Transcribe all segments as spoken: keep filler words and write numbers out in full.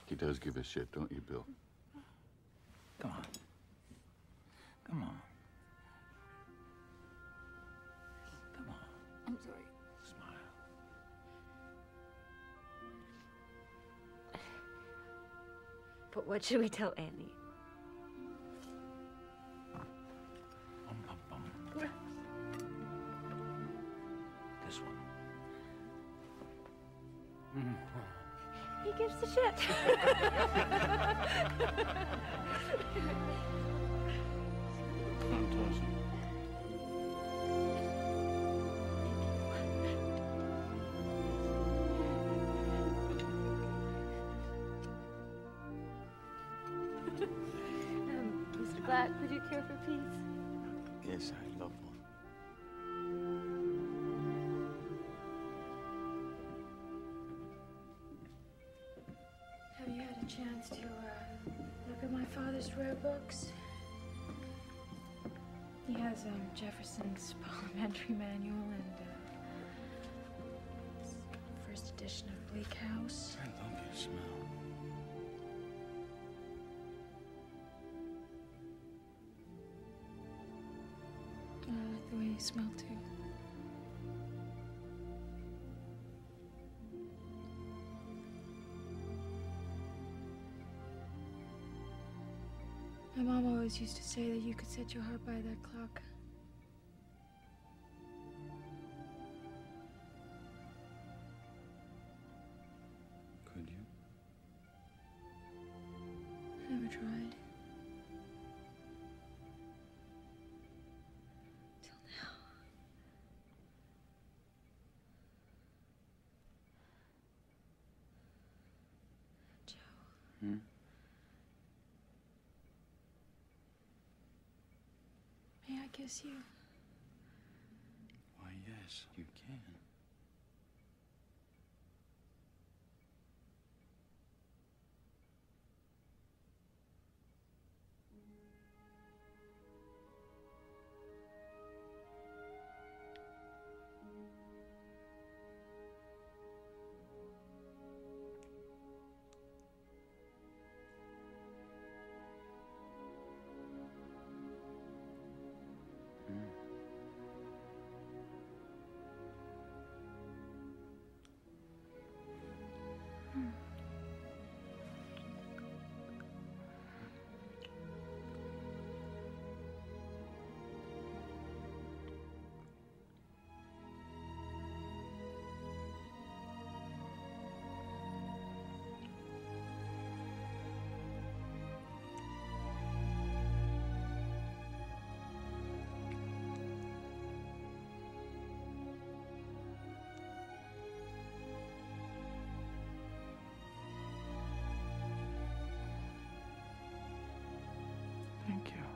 He does give a shit, don't you, Bill? Come on. Come on. Come on. I'm sorry. Smile. But what should we tell Annie? Bum, bum, bum. This one. Mm. He gives a shit. I'm tossing. um, Mister Black, would you care for peace? Yes, I love one. Have you had a chance to uh, look at my father's rare books? He has um, Jefferson's Parliamentary Manual and uh, first edition of Bleak House. I love your smell. I like the way you smell too. My mom always used to say that you could set your heart by that clock. Could you? Never tried. Till now. Joe. Hmm? May I kiss you? Why, yes, you can. Thank you.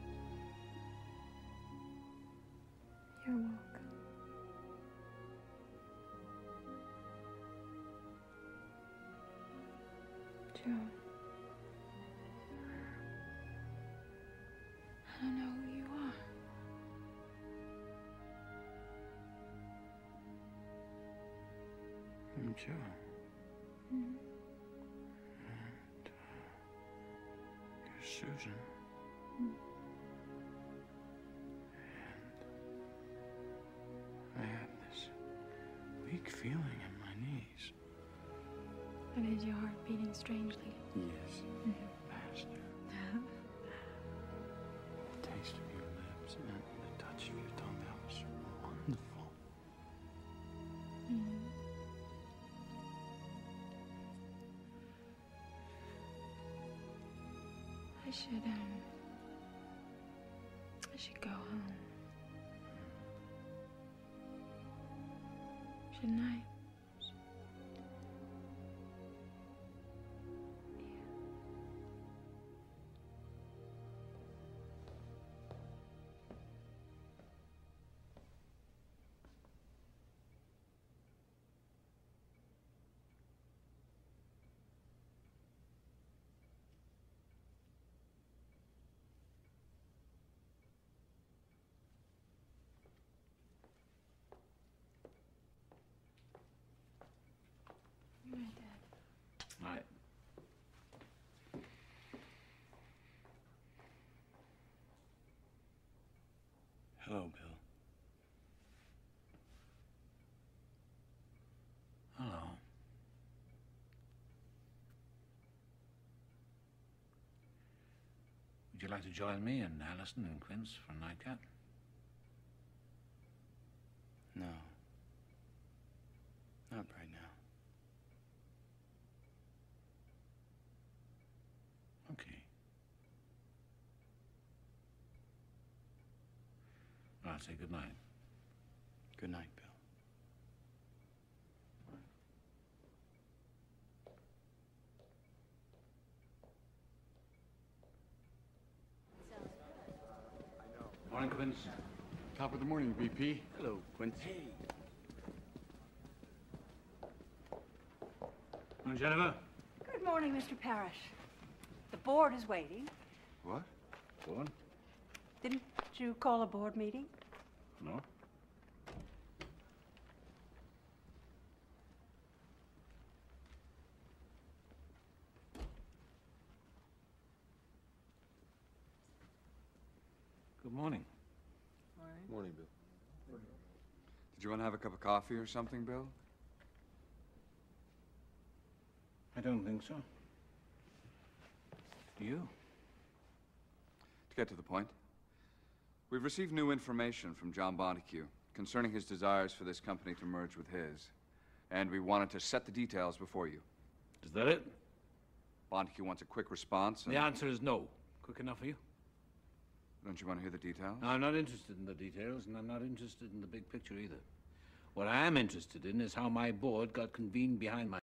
You're welcome. Joe. I don't know who you are. I'm Joe. Mm-hmm. And, uh, you're Susan. Mm. And I have this weak feeling in my knees. And is your heart beating strangely? Yes. Mm-hmm. Faster. The taste of your lips and the touch of your tongue, that was wonderful. Mm-hmm. I should, um, I should go home. Shouldn't I? Hello, Bill. Hello. Would you like to join me and Allison and Quince for a nightcap? No. Not right now. Okay. I'll say good night. Good night, Bill. Morning, Quince. Top of the morning, B P. Hello, Quince. Hey. Morning, Jennifer. Good morning, Mister Parrish. The board is waiting. What? Board? Didn't you call a board meeting? No. Good morning. Morning, Bill. Did you want to have a cup of coffee or something, Bill? I don't think so. Do you? To get to the point, we've received new information from John Montague concerning his desires for this company to merge with his, and we wanted to set the details before you. Is that it? Montague wants a quick response. And The answer is no. Quick enough for you? Don't you want to hear the details? I'm not interested in the details, and I'm not interested in the big picture either. What I am interested in is how my board got convened behind my